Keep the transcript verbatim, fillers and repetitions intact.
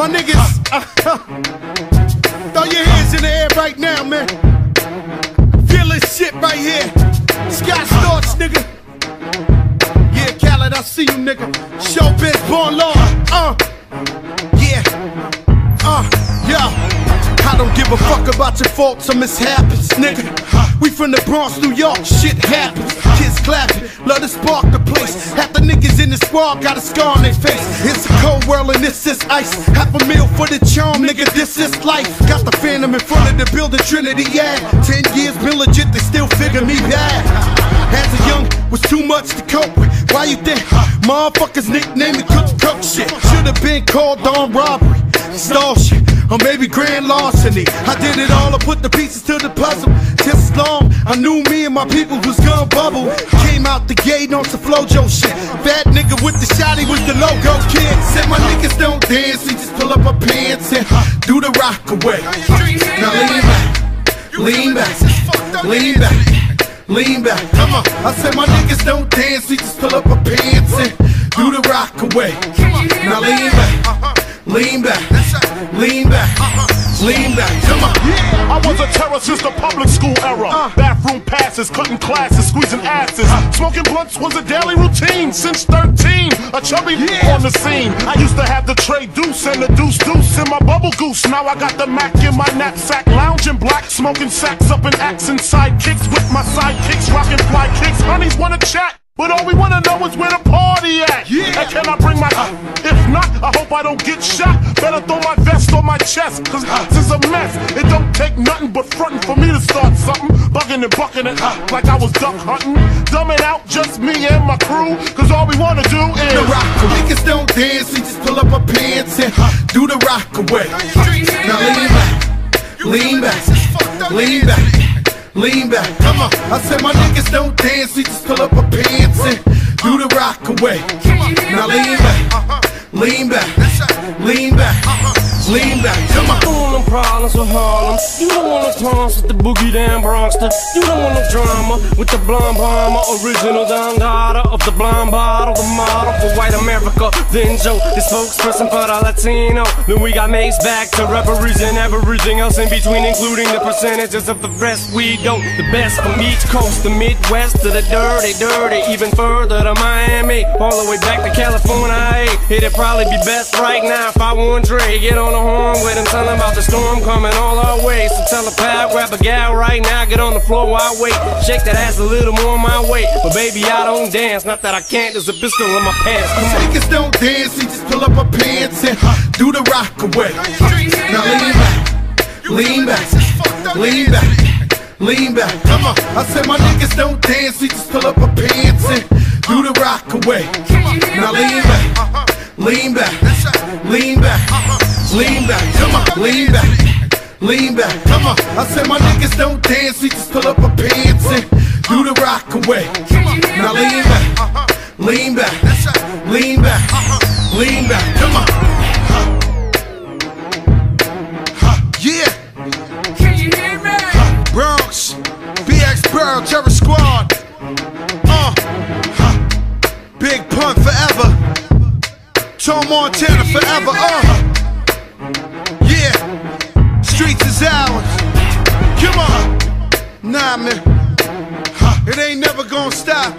my niggas, uh, throw your hands in the air right now, man. Feel this shit right here. Scott Storch, nigga. Yeah, Khaled, I see you, nigga. Showbiz, born law. Uh, yeah. Uh, yeah. I don't give a fuck about your faults or mishaps, nigga. We from the Bronx, New York, shit happens. Kids clapping, love to spark the place. Half the niggas in the squad got a scar on their face. It's a cold world and this is ice. Half a meal for the charm, nigga, this is life. Got the Phantom in front of the building, Trinity, yeah. Ten years been legit, they still figure me bad. As a young, was too much to cope with. Why you think motherfuckers nickname me Cook Cook shit? Should've been called on robbery, stall shit, or maybe grand larceny. I did it all, I put the pieces to the puzzle. Just as long I knew me and my people was gonna bubble. Came out the gate on some Flojo shit. Bad nigga with the shotty was the logo kid. Said my niggas don't dance, we just pull up our pants and do the rock away. Now lean back, lean back, lean back, lean back. Come on. I said my niggas don't dance, we just pull up our pants and do the rock away. Now lean back, lean back, lean back, lean back. Come on. I was a terror since the public school era. uh. Bathroom passes, cutting classes, squeezing asses. uh. Smoking blunts was a daily routine since thirteen. A chubby yeah. on the scene. I used to have the tray deuce and the deuce deuce in my bubble goose. Now I got the Mac in my knapsack, lounging black, smoking sacks up in axe and sidekicks with my sidekicks, rocking fly kicks. Honeys wanna chat, but all we wanna know is where the party at. Yeah. And can I bring my... Uh, if not, I hope I don't get shot. Better throw my vest on my chest, cause this is a mess. It don't take nothing but frontin' for me to start something. Bugging and bucking it uh, like I was duck hunting. Dumbing out just me and my crew, cause all we wanna do is... The rock. Niggas don't dance, we just pull up our pants and uh, do the rock away. Now lean back, lean back, lean back, lean back. Come on. I said my niggas don't dance, we just pull up our pants and do the rock away. Now lean back, lean back, lean back, lean back. Come on. You don't want no problems with Harlem. You don't want no taunts with the boogie down Bronxter. You don't want no drama with the blonde bomber. Original down daughter of the blonde bottle. The model for white America. Then Joe, the spokesperson for the Latino. Then we got Mace back to represent everything else in between, including the percentages of the best we don't. The best from each coast, the Midwest to the dirty, dirty, even further to Miami, all the way back to California. Hey, it'd probably be best right now if I want Dre. Get on the horn with him, tell him about the storm coming all our way. So tell a pal, grab a gal right now, get on the floor while I wait. Shake that ass a little more my way. But baby, I don't dance, not that I can't, there's a pistol in my pants. Niggas don't dance, we just pull up our pants and do the rock away. Now lean back, lean back, lean back, lean back. Come on. I said my niggas don't dance, we just pull up our pants and do the rock away. Now lean back, lean back, lean back, lean back. Come on. Lean back, lean back. Come on. I said my niggas don't dance, we just pull up our pants and do the rock away. Now lean back, lean back, lean back, lean back. Come on. Yeah. Can you hear me? Bronx, B X Pearl, Terror Squad. Uh, Big Pun forever. Tom Montana forever. Uh, yeah. Streets is ours. Come on. Nah, man. It ain't never gonna stop.